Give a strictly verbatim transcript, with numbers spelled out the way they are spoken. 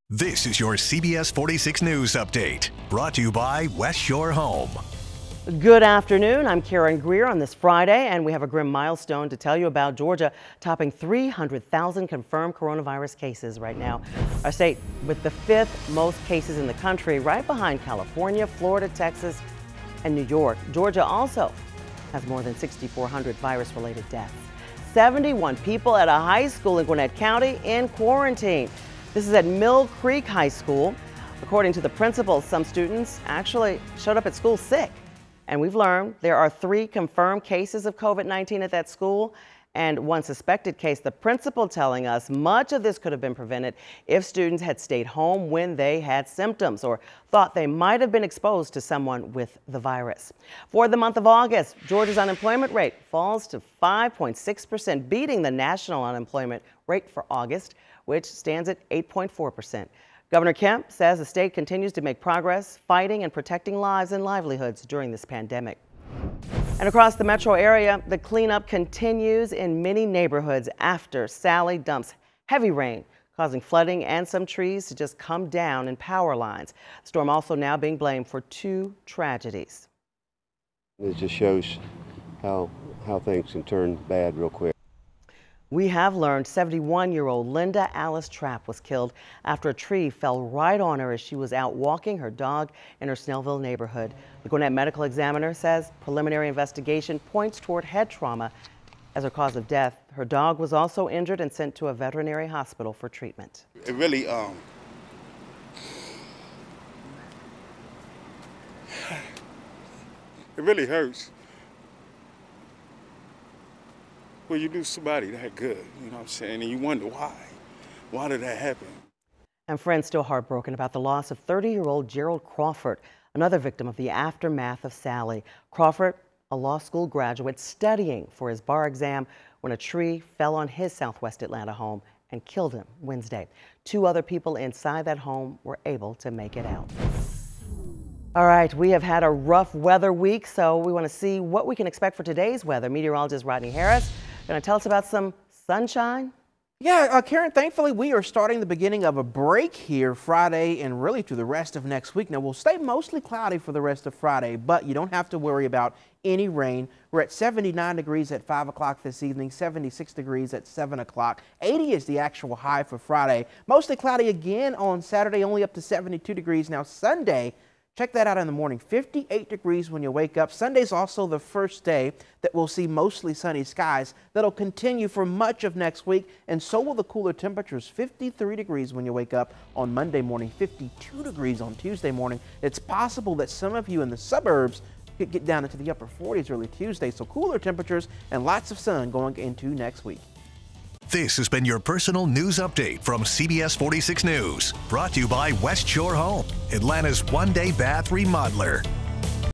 This is your C B S forty-six News Update, brought to you by West Shore Home. Good afternoon. I'm Karen Greer on this Friday, and we have a grim milestone to tell you about. Georgia topping three hundred thousand confirmed coronavirus cases right now. Our state with the fifth most cases in the country, right behind California, Florida, Texas, and New York. Georgia also has more than six thousand four hundred virus-related deaths. seventy-one people at a high school in Gwinnett County in quarantine. This is at Mill Creek High School. According to the principal, some students actually showed up at school sick. And we've learned there are three confirmed cases of COVID nineteen at that school and one suspected case. The principal telling us much of this could have been prevented if students had stayed home when they had symptoms or thought they might have been exposed to someone with the virus. For the month of August, Georgia's unemployment rate falls to five point six percent, beating the national unemployment rate for August, which stands at eight point four percent. Governor Kemp says the state continues to make progress fighting and protecting lives and livelihoods during this pandemic. And across the metro area, the cleanup continues in many neighborhoods after Sally dumps heavy rain, causing flooding and some trees to just come down in power lines. The storm also now being blamed for two tragedies. It just shows how, how things can turn bad real quick. We have learned seventy-one-year-old Linda Alice Trapp was killed after a tree fell right on her as she was out walking her dog in her Snellville neighborhood. The Gwinnett medical examiner says preliminary investigation points toward head trauma as her cause of death. Her dog was also injured and sent to a veterinary hospital for treatment. It really, um, it really hurts. Well, you lose somebody that good, you know what I'm saying, and you wonder why. Why did that happen? And friends still heartbroken about the loss of thirty-year-old Gerald Crawford, another victim of the aftermath of Sally. Crawford, a law school graduate studying for his bar exam when a tree fell on his Southwest Atlanta home and killed him Wednesday. Two other people inside that home were able to make it out. All right, we have had a rough weather week, so we want to see what we can expect for today's weather. Meteorologist Rodney Harris going to tell us about some sunshine. Yeah, uh, Karen, thankfully we are starting the beginning of a break here Friday and really through the rest of next week. Now, we'll stay mostly cloudy for the rest of Friday, but you don't have to worry about any rain. We're at seventy-nine degrees at five o'clock this evening, seventy-six degrees at seven o'clock. eighty is the actual high for Friday. Mostly cloudy again on Saturday, only up to seventy-two degrees. Now, Sunday, check that out in the morning, fifty-eight degrees when you wake up. Sunday's also the first day that we'll see mostly sunny skies. That'll continue for much of next week, and so will the cooler temperatures. fifty-three degrees when you wake up on Monday morning, fifty-two degrees on Tuesday morning. It's possible that some of you in the suburbs could get down into the upper forties early Tuesday, so cooler temperatures and lots of sun going into next week. This has been your personal news update from C B S forty-six News, brought to you by West Shore Home, Atlanta's one-day bath remodeler.